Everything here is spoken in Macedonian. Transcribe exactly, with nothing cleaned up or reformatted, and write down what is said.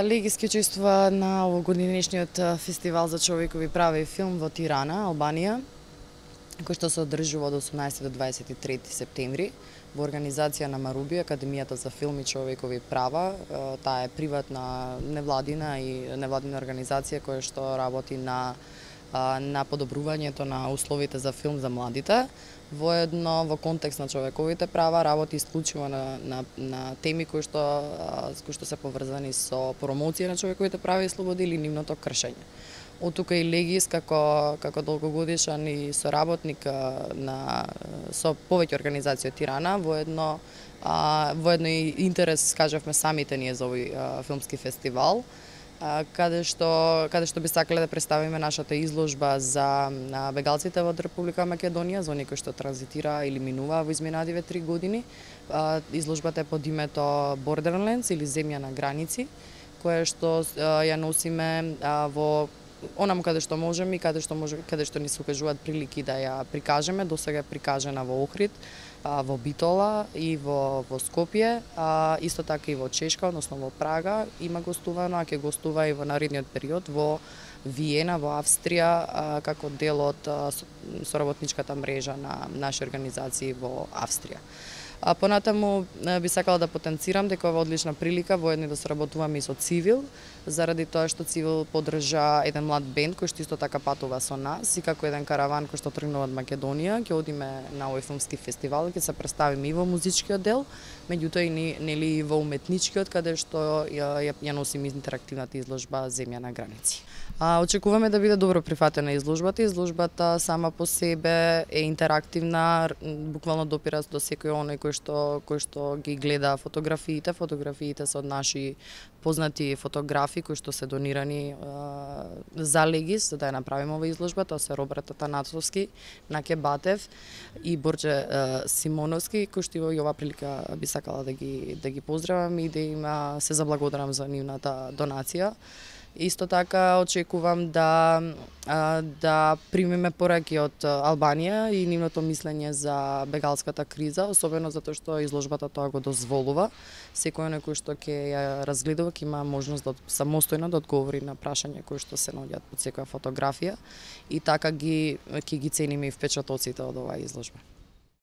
Легиски учествува на овогодинешниот фестивал за човекови права и филм во Тирана, Албанија, кој што се одржува од осумнаесети до дваесет и трети септември во организација на Маруби, Академијата за филм и човекови права. Таа е приватна невладина и невладина организација која што работи на на подобрувањето на условите за филм за младите. Воедно во контекст на човековите права работи исклучиво на, на, на теми кои што, кои што се поврзани со промоција на човековите права и слободи или нивното кршење. Од тука и Легис како како долгогодишен и соработник на со повеќе организации од Тирана, воедно а, воедно и интерес кажавме самите ние за овој а, филмски фестивал, каде што каде што би сакале да представиме нашата изложба за бегалците од Република Македонија, за оние кои што транзитира или минуваа во изминативе три години. Изложбата е под името Borderlands или Земја на граници, која што ја носиме во онаму каде што можеме и каде што може каде што ни се укажуваат прилики да ја прикажеме. Досега е прикажена во Охрид, во Битола и во, во Скопје, а, исто така и во Чешка, односно во Прага има гостувано, а ќе гостува и во наредниот период во Виена, во Австрија, а, како дел од а, соработничката мрежа на наши организации во Австрија. А понатаму би сакала да потенцирам дека ова е одлична прилика воедно да соработуваме и со Цивил, заради тоа што Цивил поддржа еден млад бенд кој што исто така патува со нас и како еден караван кој што тргнува од Македонија, ќе одиме на овој филмски фестивал, ќе се представиме и во музичкиот дел, меѓутоа и нели и во уметничкиот, каде што ја, ја, ја носим интерактивната изложба Земја на граници. А, очекуваме да биде добро прифатена изложбата. Изложбата сама по себе е интерактивна, буквално допира до секој оној кој што кој што ги гледа фотографиите. Фотографиите се од наши познати фотографи кои што се донирани а, за Легис, за да ја направиме ова изложба. Тоа се Роберт Атанасовски, Наке Батев и Борџе а, Симоновски, кои што и ова прилика би сакала да ги да ги поздравам и да им се заблагодарам за нивната донација. Исто така очекувам да да примеме пораки од Албанија и нивното мислење за бегалската криза, особено затоа што изложбата тоа го дозволува. Секој оној кој што ќе ја разгледува ќе има можност да самостојно да одговори на прашања кои што се наоѓаат под секоја фотографија и така ги ќе ги цениме и впечатоците од оваа изложба.